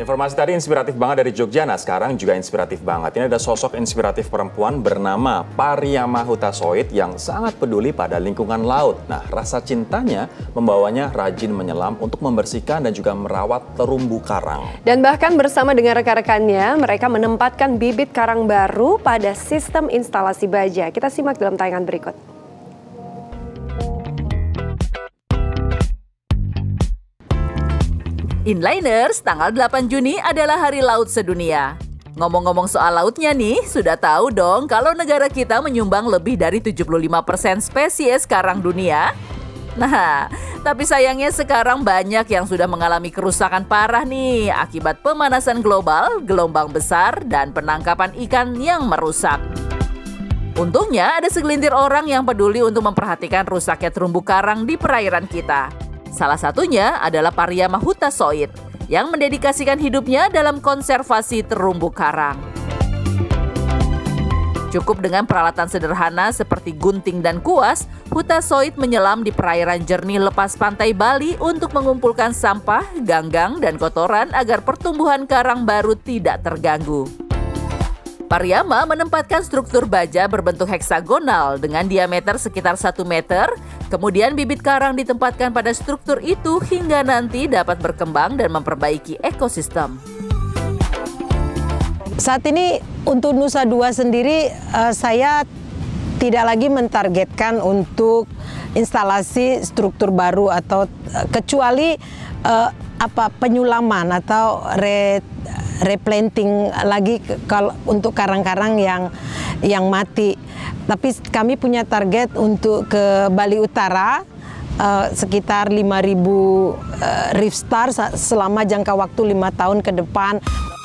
Informasi tadi inspiratif banget dari Jogja, nah sekarang juga inspiratif banget. Ini ada sosok inspiratif perempuan bernama Pariyama Hutasoit yang sangat peduli pada lingkungan laut. Nah, rasa cintanya membawanya rajin menyelam untuk membersihkan dan juga merawat terumbu karang. Dan bahkan bersama dengan rekan-rekannya, mereka menempatkan bibit karang baru pada sistem instalasi baja. Kita simak dalam tayangan berikut. Inliners, tanggal 8 Juni adalah Hari Laut Sedunia. Ngomong-ngomong soal lautnya nih, sudah tahu dong kalau negara kita menyumbang lebih dari 75% spesies karang dunia? Nah, tapi sayangnya sekarang banyak yang sudah mengalami kerusakan parah nih akibat pemanasan global, gelombang besar, dan penangkapan ikan yang merusak. Untungnya ada segelintir orang yang peduli untuk memperhatikan rusaknya terumbu karang di perairan kita. Salah satunya adalah Pariyama Hutasoit yang mendedikasikan hidupnya dalam konservasi terumbu karang. Cukup dengan peralatan sederhana seperti gunting dan kuas, Hutasoit menyelam di perairan jernih lepas pantai Bali untuk mengumpulkan sampah, ganggang, dan kotoran agar pertumbuhan karang baru tidak terganggu. Pariyama menempatkan struktur baja berbentuk heksagonal dengan diameter sekitar 1 meter, kemudian bibit karang ditempatkan pada struktur itu hingga nanti dapat berkembang dan memperbaiki ekosistem. Saat ini untuk Nusa Dua sendiri saya tidak lagi mentargetkan untuk instalasi struktur baru atau kecuali penyulaman atau replanting lagi kalau untuk karang-karang yang mati. Tapi kami punya target untuk ke Bali Utara sekitar 5.000 reef star selama jangka waktu 5 tahun ke depan.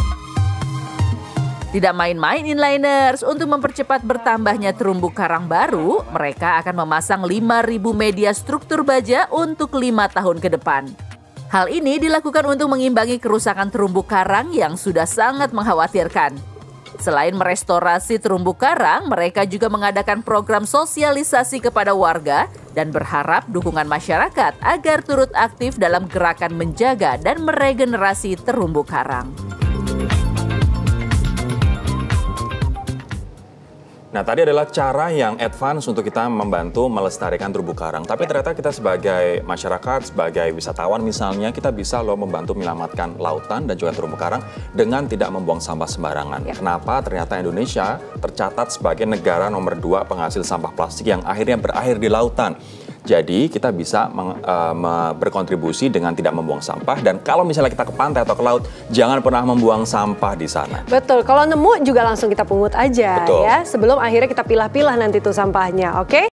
Tidak main-main inliners, untuk mempercepat bertambahnya terumbu karang baru, mereka akan memasang 5.000 media struktur baja untuk 5 tahun ke depan. Hal ini dilakukan untuk mengimbangi kerusakan terumbu karang yang sudah sangat mengkhawatirkan. Selain merestorasi terumbu karang, mereka juga mengadakan program sosialisasi kepada warga dan berharap dukungan masyarakat agar turut aktif dalam gerakan menjaga dan meregenerasi terumbu karang. Nah, tadi adalah cara yang advance untuk kita membantu melestarikan terumbu karang. Tapi ternyata kita sebagai masyarakat, sebagai wisatawan misalnya, kita bisa loh membantu menyelamatkan lautan dan juga terumbu karang dengan tidak membuang sampah sembarangan. Kenapa? Ternyata Indonesia tercatat sebagai negara nomor 2 penghasil sampah plastik yang akhirnya berakhir di lautan. Jadi kita bisa berkontribusi dengan tidak membuang sampah, dan kalau misalnya kita ke pantai atau ke laut, jangan pernah membuang sampah di sana. Betul, kalau nemu juga langsung kita pungut aja. Betul. Ya, sebelum akhirnya kita pilah-pilah nanti tuh sampahnya, oke?